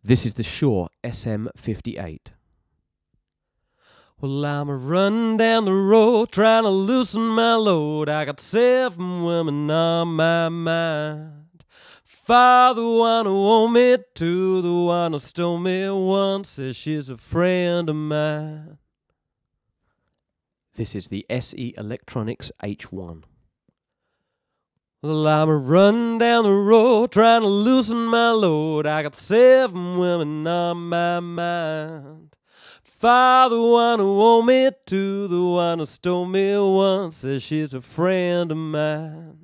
This is the Shure SM58. Well, I'm running down the road trying to loosen my load. I got 7 women on my mind. Father, one who owned me, 2, the one who stole me, 1 says she's a friend of mine. This is the SE Electronics H1. Well, I'm running down the road trying to loosen my load. I got 7 women on my mind. Father, one who owned me, 2, the one who stole me, 1 says she's a friend of mine.